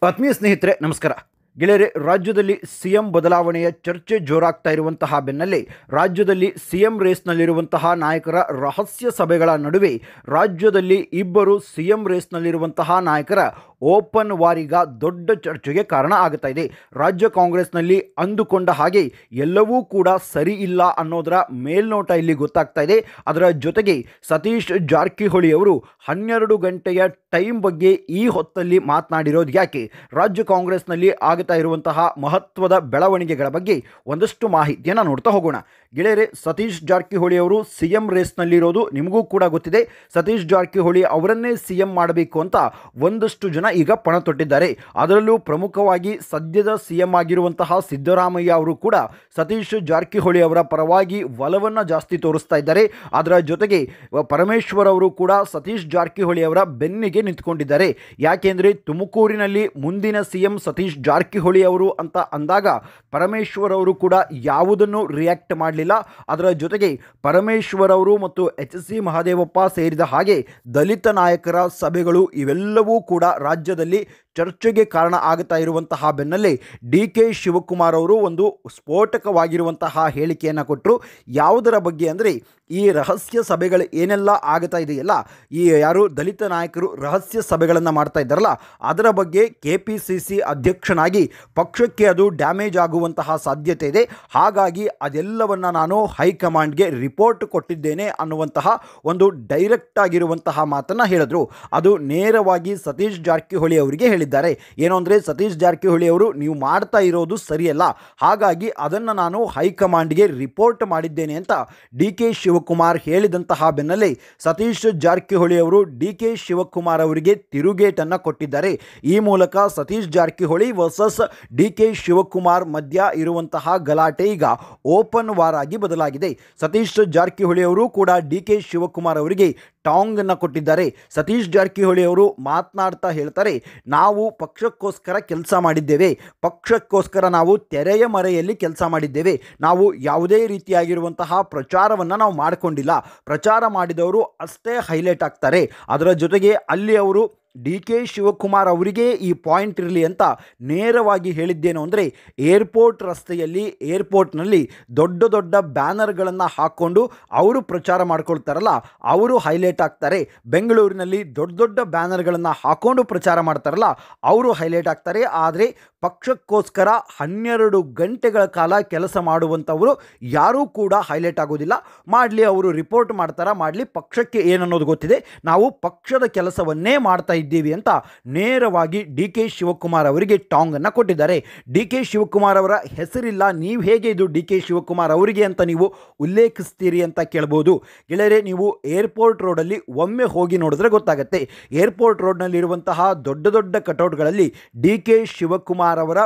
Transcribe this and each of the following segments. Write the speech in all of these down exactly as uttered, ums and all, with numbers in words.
ಆತ್ಮೀಯ ಸ್ನೇಹಿತರೆ ನಮಸ್ಕಾರ. ಗೆಳೆಯರೆ, ರಾಜ್ಯದಲ್ಲಿ ಸಿಎಂ ಬದಲಾವಣೆಯ ಚರ್ಚೆ ಜೋರಾಗ್ತಾ ಇರುವಂತಹ ಬೆನ್ನಲ್ಲೇ ರಾಜ್ಯದಲ್ಲಿ ಸಿಎಂ ರೇಸ್ನಲ್ಲಿರುವಂತಹ ನಾಯಕರ ರಹಸ್ಯ ಸಭೆಗಳ ನಡುವೆ ರಾಜ್ಯದಲ್ಲಿ ಇಬ್ಬರು ಸಿಎಂ ರೇಸ್ನಲ್ಲಿರುವಂತಹ ನಾಯಕರ ಓಪನ್ ವಾರಿಗ ದೊಡ್ಡ ಚರ್ಚೆಗೆ ಕಾರಣ ಆಗುತ್ತಾ ಇದೆ. ರಾಜ್ಯ ಕಾಂಗ್ರೆಸ್ನಲ್ಲಿ ಅಂದುಕೊಂಡ ಹಾಗೆ ಎಲ್ಲವೂ ಕೂಡ ಸರಿ ಇಲ್ಲ ಅನ್ನೋದರ ಮೇಲ್ನೋಟ ಇಲ್ಲಿ ಗೊತ್ತಾಗ್ತಾ ಇದೆ. ಅದರ ಜೊತೆಗೆ ಸತೀಶ್ ಜಾರಕಿಹೊಳಿ ಅವರು ಹನ್ನೆರಡು ಗಂಟೆಯ ಟೈಮ್ ಬಗ್ಗೆ ಈ ಹೊತ್ತಲ್ಲಿ ಮಾತನಾಡಿರೋದು ಯಾಕೆ, ರಾಜ್ಯ ಕಾಂಗ್ರೆಸ್ನಲ್ಲಿ ಆಗುತ್ತಾ ಇರುವಂತಹ ಮಹತ್ವದ ಬೆಳವಣಿಗೆಗಳ ಬಗ್ಗೆ ಒಂದಷ್ಟು ಮಾಹಿತಿಯನ್ನು ನೋಡ್ತಾ ಹೋಗೋಣ. ಗೆಳೆಯರೆ, ಸತೀಶ್ ಜಾರಕಿಹೊಳಿ ಅವರು ಸಿಎಂ ರೇಸ್ನಲ್ಲಿರೋದು ನಿಮಗೂ ಕೂಡ ಗೊತ್ತಿದೆ. ಸತೀಶ್ ಜಾರಕಿಹೊಳಿ ಅವರನ್ನೇ ಸಿಎಂ ಮಾಡಬೇಕು ಅಂತ ಒಂದಷ್ಟು ಜನ ಈಗ ಪಣ ತೊಟ್ಟಿದ್ದಾರೆ. ಅದರಲ್ಲೂ ಪ್ರಮುಖವಾಗಿ ಸದ್ಯದ ಸಿಎಂ ಆಗಿರುವಂತಹ ಸಿದ್ದರಾಮಯ್ಯ ಅವರು ಕೂಡ ಸತೀಶ್ ಜಾರಕಿಹೊಳಿ ಅವರ ಪರವಾಗಿ ಒಲವನ್ನು ಜಾಸ್ತಿ ತೋರಿಸ್ತಾ ಇದ್ದಾರೆ. ಅದರ ಜೊತೆಗೆ ಪರಮೇಶ್ವರ್ ಅವರು ಕೂಡ ಸತೀಶ್ ಜಾರಕಿಹೊಳಿ ಅವರ ಬೆನ್ನಿಗೆ ನಿಂತ್ಕೊಂಡಿದ್ದಾರೆ. ಯಾಕೆಂದರೆ ತುಮಕೂರಿನಲ್ಲಿ ಮುಂದಿನ ಸಿಎಂ ಸತೀಶ್ ಜಾರಕಿಹೊಳಿ ಅವರು ಅಂತ ಅಂದಾಗ ಪರಮೇಶ್ವರ್ ಅವರು ಕೂಡ ಯಾವುದನ್ನು ರಿಯಾಕ್ಟ್ ಮಾಡಲಿಲ್ಲ. ಅದರ ಜೊತೆಗೆ ಪರಮೇಶ್ವರ್ ಅವರು ಮತ್ತು ಎಚ್ ಸಿ ಮಹದೇವಪ್ಪ ಸೇರಿದ ಹಾಗೆ ದಲಿತ ನಾಯಕರ ಸಭೆಗಳು ಇವೆಲ್ಲವೂ ಕೂಡ ರಾಜ್ಯದಲ್ಲಿ ಚರ್ಚೆಗೆ ಕಾರಣ ಆಗುತ್ತಾ ಇರುವಂತಹ ಬೆನ್ನಲ್ಲೇ ಡಿ ಕೆ ಶಿವಕುಮಾರ್ ಅವರು ಒಂದು ಸ್ಫೋಟಕವಾಗಿರುವಂತಹ ಹೇಳಿಕೆಯನ್ನು ಕೊಟ್ಟರು. ಯಾವುದರ ಬಗ್ಗೆ ಅಂದರೆ, ಈ ರಹಸ್ಯ ಸಭೆಗಳು ಏನೆಲ್ಲ ಆಗುತ್ತಾ ಇದೆಯಲ್ಲ, ಈ ಯಾರು ದಲಿತ ನಾಯಕರು ರಹಸ್ಯ ಸಭೆಗಳನ್ನು ಮಾಡ್ತಾ ಇದ್ದಾರಲ್ಲ, ಅದರ ಬಗ್ಗೆ ಕೆ ಪಿ ಸಿ ಸಿ ಅಧ್ಯಕ್ಷನಾಗಿ ಪಕ್ಷಕ್ಕೆ ಅದು ಡ್ಯಾಮೇಜ್ ಆಗುವಂತಹ ಸಾಧ್ಯತೆ ಇದೆ. ಹಾಗಾಗಿ ಅದೆಲ್ಲವನ್ನು ನಾನು ಹೈಕಮಾಂಡ್ಗೆ ರಿಪೋರ್ಟ್ ಕೊಟ್ಟಿದ್ದೇನೆ ಅನ್ನುವಂತಹ ಒಂದು ಡೈರೆಕ್ಟ್ ಆಗಿರುವಂತಹ ಮಾತನ್ನು ಹೇಳಿದ್ರು. ಅದು ನೇರವಾಗಿ ಸತೀಶ್ ಜಾರಕಿಹೊಳಿ ಅವರಿಗೆ ಹೇಳಿದ್ದಾರೆ. ಏನು ಅಂದರೆ, ಸತೀಶ್ ಜಾರಕಿಹೊಳಿ ಅವರು ನೀವು ಮಾಡ್ತಾ ಇರೋದು ಸರಿಯಲ್ಲ, ಹಾಗಾಗಿ ಅದನ್ನು ನಾನು ಹೈಕಮಾಂಡ್ಗೆ ರಿಪೋರ್ಟ್ ಮಾಡಿದ್ದೇನೆ ಅಂತ ಡಿ ಕೆ ಶಿವಕುಮಾರ್ ಹೇಳಿದಂತಹ ಬೆನ್ನಲ್ಲೇ ಸತೀಶ್ ಜಾರಕಿಹೊಳಿ ಅವರು ಡಿ ಕೆ ಶಿವಕುಮಾರ್ ಅವರಿಗೆ ತಿರುಗೇಟನ್ನು ಕೊಟ್ಟಿದ್ದಾರೆ. ಈ ಮೂಲಕ Satish Jarkiholi versus D K Shivakumar ಮಧ್ಯ ಇರುವಂತಹ ಗಲಾಟೆ ಈಗ ಓಪನ್ ವಾರ್ ಆಗಿ ಬದಲಾಗಿದೆ. ಸತೀಶ್ ಜಾರಕಿಹೊಳಿ ಅವರು ಕೂಡ ಡಿ ಕೆ ಶಿವಕುಮಾರ್ ಅವರಿಗೆ ಟಾಂಗ್ ಅನ್ನು ಕೊಟ್ಟಿದ್ದಾರೆ. ಸತೀಶ್ ಜಾರಕಿಹೊಳಿ ಅವರು ಮಾತನಾಡ್ತಾ ಹೇಳ್ತಾರೆ, ನಾವು ಪಕ್ಷಕ್ಕೋಸ್ಕರ ಕೆಲಸ ಮಾಡಿದ್ದೇವೆ, ಪಕ್ಷಕ್ಕೋಸ್ಕರ ನಾವು ತೆರೆಯ ಮರೆಯಲ್ಲಿ ಕೆಲಸ ಮಾಡಿದ್ದೇವೆ, ನಾವು ಯಾವುದೇ ರೀತಿಯಾಗಿರುವಂತಹ ಪ್ರಚಾರವನ್ನು ನಾವು ಮಾಡಿಕೊಂಡಿಲ್ಲ, ಪ್ರಚಾರ ಮಾಡಿದವರು ಅಷ್ಟೇ ಹೈಲೈಟ್ ಆಗ್ತಾರೆ. ಅದರ ಜೊತೆಗೆ ಅಲ್ಲಿ ಅವರು ಡಿ ಕೆ ಶಿವಕುಮಾರ್ ಅವರಿಗೆ ಈ ಪಾಯಿಂಟ್ ಇರಲಿ ಅಂತ ನೇರವಾಗಿ ಹೇಳಿದ್ದೇನು ಅಂದರೆ, ಏರ್ಪೋರ್ಟ್ ರಸ್ತೆಯಲ್ಲಿ ಏರ್ಪೋರ್ಟ್ನಲ್ಲಿ ದೊಡ್ಡ ದೊಡ್ಡ ಬ್ಯಾನರ್ಗಳನ್ನು ಹಾಕ್ಕೊಂಡು ಅವರು ಪ್ರಚಾರ ಮಾಡ್ಕೊಳ್ತಾರಲ್ಲ, ಅವರು ಹೈಲೈಟ್ ಆಗ್ತಾರೆ. ಬೆಂಗಳೂರಿನಲ್ಲಿ ದೊಡ್ಡ ದೊಡ್ಡ ಬ್ಯಾನರ್ಗಳನ್ನು ಹಾಕ್ಕೊಂಡು ಪ್ರಚಾರ ಮಾಡ್ತಾರಲ್ಲ, ಅವರು ಹೈಲೈಟ್ ಆಗ್ತಾರೆ. ಆದರೆ ಪಕ್ಷಕ್ಕೋಸ್ಕರ ಹನ್ನೆರಡು ಗಂಟೆಗಳ ಕಾಲ ಕೆಲಸ ಮಾಡುವಂಥವರು ಯಾರೂ ಕೂಡ ಹೈಲೈಟ್ ಆಗೋದಿಲ್ಲ. ಮಾಡಲಿ, ಅವರು ರಿಪೋರ್ಟ್ ಮಾಡ್ತಾರ, ಮಾಡಲಿ, ಪಕ್ಷಕ್ಕೆ ಏನನ್ನೋದು ಗೊತ್ತಿದೆ, ನಾವು ಪಕ್ಷದ ಕೆಲಸವನ್ನೇ ಮಾಡ್ತಾ ಇದ್ದೀವಿ ಅಂತ ನೇರವಾಗಿ ಡಿ ಕೆ ಶಿವಕುಮಾರ್ ಅವರಿಗೆ ಟಾಂಗ್ ಅನ್ನು ಕೊಟ್ಟಿದ್ದಾರೆ. ಡಿ ಕೆ ಶಿವಕುಮಾರ್ ಅವರ ಹೆಸರಿಲ್ಲ, ನೀವು ಹೇಗೆ ಇದು ಡಿ ಕೆ ಶಿವಕುಮಾರ್ ಅವರಿಗೆ ಅಂತ ನೀವು ಉಲ್ಲೇಖಿಸ್ತೀರಿ ಅಂತ ಕೇಳ್ಬೋದು. ಗೆಳೆಯರೆ, ನೀವು ಏರ್ಪೋರ್ಟ್ ರೋಡಲ್ಲಿ ಒಮ್ಮೆ ಹೋಗಿ ನೋಡಿದ್ರೆ ಗೊತ್ತಾಗುತ್ತೆ. ಏರ್ಪೋರ್ಟ್ ರೋಡ್ನಲ್ಲಿರುವಂತಹ ದೊಡ್ಡ ದೊಡ್ಡ ಕಟೌಟ್ಗಳಲ್ಲಿ ಡಿ ಕೆ ಶಿವಕುಮಾರ್ ಅವರ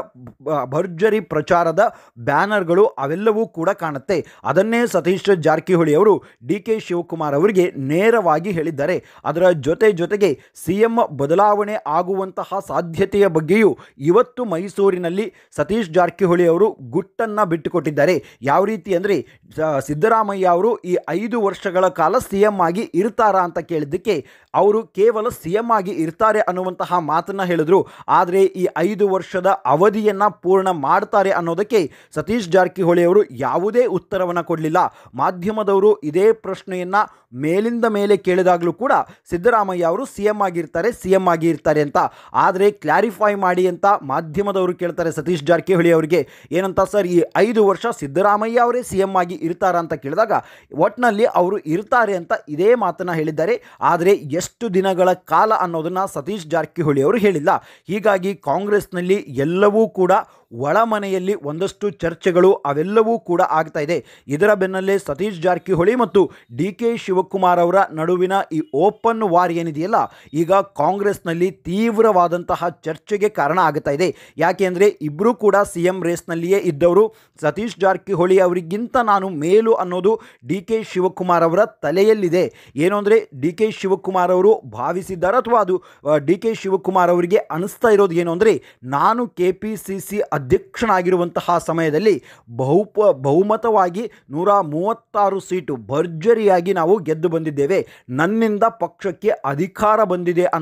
ಭರ್ಜರಿ ಪ್ರಚಾರದ ಬ್ಯಾನರ್ಗಳು ಅವೆಲ್ಲವೂ ಕೂಡ ಕಾಣುತ್ತೆ. ಅದನ್ನೇ ಸತೀಶ್ ಜಾರಕಿಹೊಳಿ ಅವರು ಡಿ ಕೆ ಶಿವಕುಮಾರ್ ಅವರಿಗೆ ನೇರವಾಗಿ ಹೇಳಿದ್ದಾರೆ. ಅದರ ಜೊತೆ ಜೊತೆಗೆ ಸಿಎಂ ಬದಲಾವಣೆ ಆಗುವಂತಹ ಸಾಧ್ಯತೆಯ ಬಗ್ಗೆಯೂ ಇವತ್ತು ಮೈಸೂರಿನಲ್ಲಿ ಸತೀಶ್ ಜಾರಕಿಹೊಳಿ ಅವರು ಗುಟ್ಟನ್ನು ಬಿಟ್ಟುಕೊಟ್ಟಿದ್ದಾರೆ. ಯಾವ ರೀತಿ ಅಂದರೆ, ಸಿದ್ದರಾಮಯ್ಯ ಅವರು ಈ ಐದು ವರ್ಷಗಳ ಕಾಲ ಸಿಎಂ ಆಗಿ ಇರ್ತಾರಾ ಅಂತ ಕೇಳಿದ್ದಕ್ಕೆ ಅವರು ಕೇವಲ ಸಿಎಂ ಆಗಿ ಇರ್ತಾರೆ ಅನ್ನುವಂತಹ ಮಾತನ್ನು ಹೇಳಿದ್ರು. ಆದರೆ ಈ ಐದು ವರ್ಷದ ಅವಧಿಯನ್ನು ಪೂರ್ಣ ಮಾಡ್ತಾರೆ ಅನ್ನೋದಕ್ಕೆ ಸತೀಶ್ ಜಾರಕಿಹೊಳಿ ಅವರು ಯಾವುದೇ ಉತ್ತರವನ್ನು ಕೊಡಲಿಲ್ಲ. ಮಾಧ್ಯಮದವರು ಇದೇ ಪ್ರಶ್ನೆಯನ್ನು ಮೇಲಿಂದ ಮೇಲೆ ಕೇಳಿದಾಗಲೂ ಕೂಡ ಸಿದ್ದರಾಮಯ್ಯ ಅವರು ಸಿ ಎಂ ಆಗಿರ್ತಾರೆ ಸಿ ಎಂ ಆಗಿ ಇರ್ತಾರೆ ಅಂತ, ಆದರೆ ಕ್ಲಾರಿಫೈ ಮಾಡಿ ಅಂತ ಮಾಧ್ಯಮದವರು ಕೇಳ್ತಾರೆ ಸತೀಶ್ ಜಾರಕಿಹೊಳಿ ಅವರಿಗೆ. ಏನಂತ, ಸರ್ ಈ ಐದು ವರ್ಷ ಸಿದ್ದರಾಮಯ್ಯ ಅವರೇ ಸಿ ಎಂ ಆಗಿ ಇರ್ತಾರ ಅಂತ ಕೇಳಿದಾಗ ಒಟ್ಟಿನಲ್ಲಿ ಅವರು ಇರ್ತಾರೆ ಅಂತ ಇದೇ ಮಾತನ್ನು ಹೇಳಿದ್ದಾರೆ. ಆದರೆ ಎಷ್ಟು ದಿನಗಳ ಕಾಲ ಅನ್ನೋದನ್ನು ಸತೀಶ್ ಜಾರಕಿಹೊಳಿ ಅವರು ಹೇಳಿಲ್ಲ. ಹೀಗಾಗಿ ಕಾಂಗ್ರೆಸ್ನಲ್ಲಿ ಎಲ್ಲವೂ ಕೂಡ ಒಳಮನೆಯಲ್ಲಿ ಒಂದಷ್ಟು ಚರ್ಚೆಗಳು ಅವೆಲ್ಲವೂ ಕೂಡ ಆಗ್ತಾ ಇದೆ. ಇದರ ಬೆನ್ನಲ್ಲೇ ಸತೀಶ್ ಜಾರಕಿಹೊಳಿ ಮತ್ತು ಡಿ ಕೆ ಶಿವಕುಮಾರ್ ಅವರ ನಡುವಿನ ಈ ಓಪನ್ ವಾರ್ ಏನಿದೆಯಲ್ಲ, ಈಗ ಕಾಂಗ್ರೆಸ್ನಲ್ಲಿ ತೀವ್ರವಾದಂತಹ ಚರ್ಚೆಗೆ ಕಾರಣ ಆಗುತ್ತಾ ಇದೆ. ಯಾಕೆ ಅಂದರೆ, ಇಬ್ಬರೂ ಕೂಡ ಸಿ ಎಂ ರೇಸ್ನಲ್ಲಿಯೇ ಇದ್ದವರು. ಸತೀಶ್ ಜಾರಕಿಹೊಳಿ ಅವರಿಗಿಂತ ನಾನು ಮೇಲು ಅನ್ನೋದು ಡಿ ಕೆ ಶಿವಕುಮಾರ್ ಅವರ ತಲೆಯಲ್ಲಿದೆ. ಏನು ಅಂದರೆ, ಡಿ ಕೆ ಶಿವಕುಮಾರ್ ಅವರು ಭಾವಿಸಿದ್ದಾರೆ ಅಥವಾ ಅದು ಡಿ ಕೆ ಶಿವಕುಮಾರ್ ಅವರಿಗೆ ಅನಿಸ್ತಾ ಇರೋದು ಏನು ಅಂದರೆ, ನಾನು ಕೆ ಪಿ ಸಿ ಸಿ ಅಧ್ಯಕ್ಷನಾಗಿರುವಂತಹ ಸಮಯದಲ್ಲಿ ಬಹುಪ ಬಹುಮತವಾಗಿ ನೂರ ಮೂವತ್ತಾರು ಸೀಟು ಭರ್ಜರಿಯಾಗಿ ನಾವು ಗೆದ್ದು ಬಂದಿದ್ದೇವೆ, ನನ್ನಿಂದ ಪಕ್ಷಕ್ಕೆ ಅಧಿಕಾರ ಬಂದಿದೆ ಅನ್ನೋ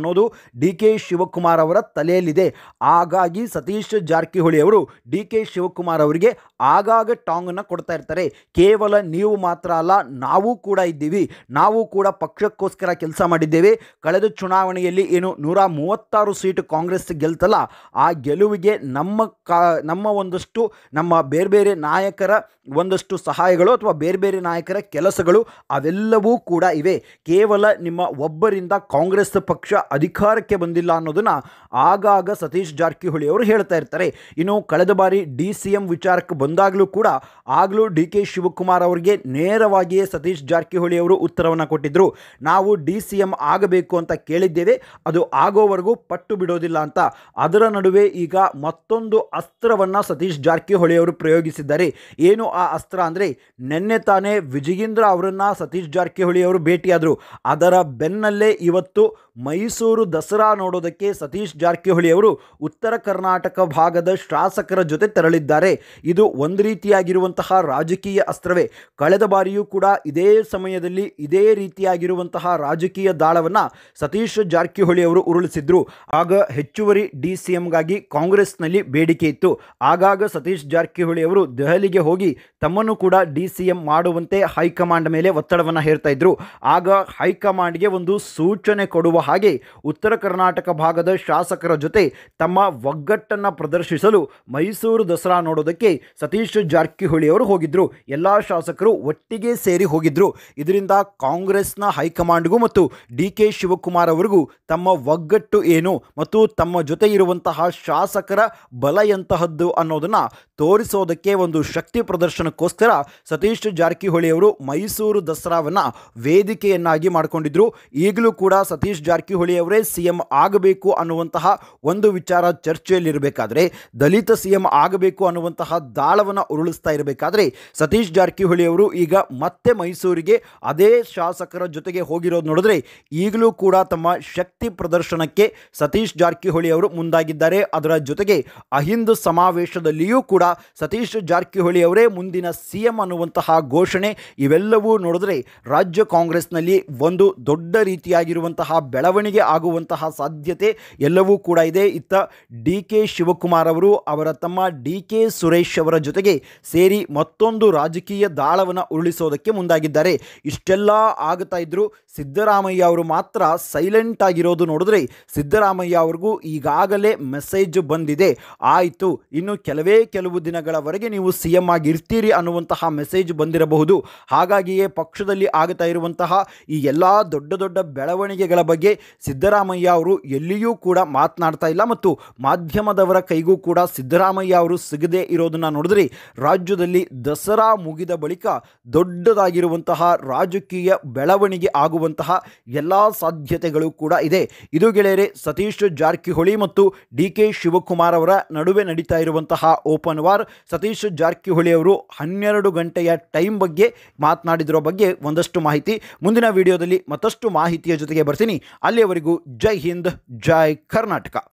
ಅನ್ನೋದು ಡಿ ಕೆ ಶಿವಕುಮಾರ್ ಅವರ ತಲೆಯಲ್ಲಿದೆ. ಹಾಗಾಗಿ ಸತೀಶ್ ಜಾರಕಿಹೊಳಿ ಅವರು ಡಿ ಕೆ ಶಿವಕುಮಾರ್ ಅವರಿಗೆ ಆಗಾಗ ಟಾಂಗನ್ನು ಕೊಡ್ತಾ ಇರ್ತಾರೆ. ಕೇವಲ ನೀವು ಮಾತ್ರ ಅಲ್ಲ, ನಾವು ಕೂಡ ಇದ್ದೀವಿ, ನಾವು ಕೂಡ ಪಕ್ಷಕ್ಕೋಸ್ಕರ ಕೆಲಸ ಮಾಡಿದ್ದೇವೆ. ಕಳೆದ ಚುನಾವಣೆಯಲ್ಲಿ ಏನು ನೂರ ಮೂವತ್ತಾರು ಸೀಟು ಕಾಂಗ್ರೆಸ್ ಗೆಲ್ತಲ್ಲ, ಆ ಗೆಲುವಿಗೆ ನಮ್ಮ ಕಾ ನಮ್ಮ ಒಂದಷ್ಟು ನಮ್ಮ ಬೇರೆ ಬೇರೆ ನಾಯಕರ ಒಂದಷ್ಟು ಸಹಾಯಗಳು ಅಥವಾ ಬೇರೆ ಬೇರೆ ನಾಯಕರ ಕೆಲಸಗಳು ಅವೆಲ್ಲವೂ ಕೂಡ ಇವೆ. ಕೇವಲ ನಿಮ್ಮ ಒಬ್ಬರಿಂದ ಕಾಂಗ್ರೆಸ್ ಪಕ್ಷ ಅಧಿಕಾರಕ್ಕೆ ಬಂದಿಲ್ಲ ಅನ್ನೋದನ್ನು ಆಗಾಗ ಸತೀಶ್ ಜಾರಕಿಹೊಳಿ ಅವರು ಹೇಳ್ತಾ ಇರ್ತಾರೆ. ಇನ್ನು ಕಳೆದ ಬಾರಿ ಡಿ ಸಿ ಎಂ ವಿಚಾರಕ್ಕೆ ಬಂದಾಗಲೂ ಕೂಡ ಆಗಲೂ ಡಿ ಕೆ ಶಿವಕುಮಾರ್ ಅವರಿಗೆ ನೇರವಾಗಿಯೇ ಸತೀಶ್ ಜಾರಕಿಹೊಳಿ ಅವರು ಉತ್ತರವನ್ನು ಕೊಟ್ಟಿದ್ದರು. ನಾವು ಡಿ ಸಿ ಎಂ ಆಗಬೇಕು ಅಂತ ಕೇಳಿದ್ದೇವೆ, ಅದು ಆಗೋವರೆಗೂ ಪಟ್ಟು ಬಿಡೋದಿಲ್ಲ ಅಂತ. ಅದರ ನಡುವೆ ಈಗ ಮತ್ತೊಂದು ಅಸ್ತ್ರವನ್ನು ಸತೀಶ್ ಜಾರಕಿಹೊಳಿ ಅವರು ಪ್ರಯೋಗಿಸಿದ್ದಾರೆ. ಏನು ಆ ಅಸ್ತ್ರ ಅಂದರೆ, ನಿನ್ನೆ ತಾನೇ ವಿಜಯೇಂದ್ರ ಅವರನ್ನು ಸತೀಶ್ ಜಾರಕಿಹೊಳಿ ಅವರು ಭೇಟಿಯಾದರು. ಅದರ ಬೆನ್ನಲ್ಲೇ ಇವತ್ತು ಮೈಸೂರು ದಸರಾ ನೋಡೋದಕ್ಕೆ ಸತೀಶ್ ಜಾರಕಿಹೊಳಿ ಅವರು ಉತ್ತರ ಕರ್ನಾಟಕ ಭಾಗದ ಶಾಸಕರ ಜೊತೆ ತೆರಳಿದ್ದಾರೆ. ಇದು ಒಂದು ರೀತಿಯಾಗಿರುವಂತಹ ರಾಜಕೀಯ ಅಸ್ತ್ರವೇ. ಕಳೆದ ಬಾರಿಯೂ ಕೂಡ ಇದೇ ಸಮಯದಲ್ಲಿ ಇದೇ ರೀತಿಯಾಗಿರುವಂತಹ ರಾಜಕೀಯ ದಾಳವನ್ನು ಸತೀಶ್ ಜಾರಕಿಹೊಳಿ ಅವರು ಉರುಳಿಸಿದ್ರು. ಆಗ ಹೆಚ್ಚುವರಿ ಡಿ ಸಿ ಎಂಗಾಗಿ ಕಾಂಗ್ರೆಸ್ನಲ್ಲಿ ಬೇಡಿಕೆ ಇತ್ತು. ಆಗಾಗ ಸತೀಶ್ ಜಾರಕಿಹೊಳಿ ಅವರು ದೆಹಲಿಗೆ ಹೋಗಿ ತಮ್ಮನ್ನು ಕೂಡ ಡಿ ಸಿ ಎಂ ಮಾಡುವಂತೆ ಹೈಕಮಾಂಡ್ ಮೇಲೆ ಒತ್ತಡವನ್ನು ಹೇರ್ತಾ ಇದ್ರು. ಆಗ ಹೈಕಮಾಂಡ್ಗೆ ಒಂದು ಸೂಚನೆ ಕೊಡುವ ಹಾಗೆ ಉತ್ತರ ಕರ್ನಾಟಕ ಭಾಗದ ಶಾಸಕರ ಜೊತೆ ತಮ್ಮ ಒಗ್ಗಟ್ಟನ್ನು ಪ್ರದರ್ಶಿಸಲು ಮೈಸೂರು ದಸರಾ ನೋಡೋದಕ್ಕೆ ಸತೀಶ್ ಜಾರಕಿಹೊಳಿ ಅವರು ಹೋಗಿದ್ರು. ಎಲ್ಲ ಶಾಸಕರು ಒಟ್ಟಿಗೆ ಸೇರಿ ಹೋಗಿದ್ರು. ಇದರಿಂದ ಕಾಂಗ್ರೆಸ್ನ ಹೈಕಮಾಂಡ್ಗೂ ಮತ್ತು ಡಿ ಕೆ ಶಿವಕುಮಾರ್ ಅವರಿಗೂ ತಮ್ಮ ಒಗ್ಗಟ್ಟು ಏನು ಮತ್ತು ತಮ್ಮ ಜೊತೆ ಇರುವಂತಹ ಶಾಸಕರ ಬಲ ಎಂತಹದ್ದು ಅನ್ನೋದನ್ನು ತೋರಿಸೋದಕ್ಕೆ ಒಂದು ಶಕ್ತಿ ಪ್ರದರ್ಶನಕ್ಕೋಸ್ಕರ ಸತೀಶ್ ಜಾರಕಿಹೊಳಿ ಅವರು ಮೈಸೂರು ದಸರಾವನ್ನು ವೇದಿಕೆಯನ್ನಾಗಿ ಮಾಡಿಕೊಂಡಿದ್ರು. ಈಗಲೂ ಕೂಡ ಸತೀಶ್ ಜಾರಕಿಹೊಳಿ ಅವರೇ ಸಿ ಎಂ ಆಗಬೇಕು ಅನ್ನುವಂತಹ ಒಂದು ವಿಚಾರ ಚರ್ಚೆಯಲ್ಲಿರಬೇಕಾದ್ರೆ, ದಲಿತ ಸಿ ಎಂ ಆಗಬೇಕು ಅನ್ನುವಂತಹ ದಾಳವನ್ನು ಉರುಳಿಸ್ತಾ ಇರಬೇಕಾದ್ರೆ ಸತೀಶ್ ಜಾರಕಿಹೊಳಿ ಅವರು ಈಗ ಮತ್ತೆ ಮೈಸೂರಿಗೆ ಅದೇ ಶಾಸಕರ ಜೊತೆಗೆ ಹೋಗಿರೋದು ನೋಡಿದ್ರೆ ಈಗಲೂ ಕೂಡ ತಮ್ಮ ಶಕ್ತಿ ಪ್ರದರ್ಶನಕ್ಕೆ ಸತೀಶ್ ಜಾರಕಿಹೊಳಿ ಅವರು ಮುಂದಾಗಿದ್ದಾರೆ. ಅದರ ಜೊತೆಗೆ ಅಹಿಂದ ಸಮಾವೇಶದಲ್ಲಿಯೂ ಕೂಡ ಸತೀಶ್ ಜಾರಕಿಹೊಳಿ ಅವರೇ ಮುಂದಿನ ಸಿ ಎಂ ಅನ್ನುವಂತಹ ಘೋಷಣೆ ಇವೆಲ್ಲವೂ ನೋಡಿದ್ರೆ ರಾಜ್ಯ ಕಾಂಗ್ರೆಸ್ನಲ್ಲಿ ಒಂದು ದೊಡ್ಡ ರೀತಿಯಾಗಿರುವಂತಹ ಬೆಳವಣಿಗೆ ಆಗುವಂತಹ ಸಾಧ್ಯತೆ ಎಲ್ಲವೂ ಕೂಡ ಇದೆ. ಇತ್ತ ಡಿ ಕೆ ಶಿವಕುಮಾರ್ ಅವರು ಅವರ ತಮ್ಮ ಡಿ ಕೆ ಸುರೇಶ್ ಅವರ ಜೊತೆಗೆ ಸೇರಿ ಮತ್ತೊಂದು ರಾಜಕೀಯ ದಾಳವನ್ನು ಉರುಳಿಸೋದಕ್ಕೆ ಮುಂದಾಗಿದ್ದಾರೆ. ಇಷ್ಟೆಲ್ಲ ಆಗ್ತಾ ಇದ್ರು ಸಿದ್ದರಾಮಯ್ಯ ಅವರು ಮಾತ್ರ ಸೈಲೆಂಟ್ ಆಗಿರೋದು ನೋಡಿದ್ರೆ ಸಿದ್ದರಾಮಯ್ಯ ಅವ್ರಿಗೂ ಈಗಾಗಲೇ ಮೆಸೇಜ್ ಬಂದಿದೆ. ಆಯಿತು, ಇನ್ನು ಕೆಲವೇ ಕೆಲವು ದಿನಗಳವರೆಗೆ ನೀವು ಸಿ ಎಂ ಆಗಿರ್ತೀರಿ ಅನ್ನುವಂತಹ ಮೆಸೇಜ್ ಬಂದಿರಬಹುದು. ಹಾಗಾಗಿಯೇ ಪಕ್ಷದಲ್ಲಿ ಆಗ್ತಾ ಇರುವಂತಹ ಈ ಎಲ್ಲ ದೊಡ್ಡ ದೊಡ್ಡ ಬೆಳವಣಿಗೆಗಳ ಬಗ್ಗೆ ಸಿದ್ದರಾಮಯ್ಯ ಅವರು ಎಲ್ಲಿಯೂ ಕೂಡ ಮಾತನಾಡ್ತಾ ಇಲ್ಲ ಮತ್ತು ಮಾಧ್ಯಮದವರ ಕೈಗೂ ಕೂಡ ಸಿದ್ದರಾಮಯ್ಯ ಅವರು ಸಿಗದೇ ಇರೋದನ್ನು ನೋಡಿದ್ರೆ ರಾಜ್ಯದಲ್ಲಿ ದಸರಾ ಮುಗಿದ ಬಳಿಕ ದೊಡ್ಡದಾಗಿರುವಂತಹ ರಾಜಕೀಯ ಬೆಳವಣಿಗೆ ಆಗುವಂತಹ ಎಲ್ಲ ಸಾಧ್ಯತೆಗಳು ಕೂಡ ಇದೆ. ಇದು ಗೆಳೆಯರೆ ಸತೀಶ್ ಜಾರಕಿಹೊಳಿ ಮತ್ತು ಡಿ ಕೆ ಶಿವಕುಮಾರ್ ಅವರ ನಡುವೆ ನಡೀತಾ ಇರುವಂತಹ ಓಪನ್ ವಾರ್. ಸತೀಶ್ ಜಾರಕಿಹೊಳಿ ಅವರು ಹನ್ನೆರಡು ಗಂಟೆಯ ಟೈಮ್ ಬಗ್ಗೆ ಮಾತನಾಡಿದರ ಬಗ್ಗೆ ಒಂದಷ್ಟು ಮಾಹಿತಿ ಮುಂದಿನ ವಿಡಿಯೋದಲ್ಲಿ ಮತ್ತಷ್ಟು ಮಾಹಿತಿಯ ಜೊತೆಗೆ ಬರ್ತೀನಿ. ಅಲ್ಲಿಯವರೆಗೂ ಜೈ ಹಿಂದ್, ಜೈ ಕರ್ನಾಟಕ.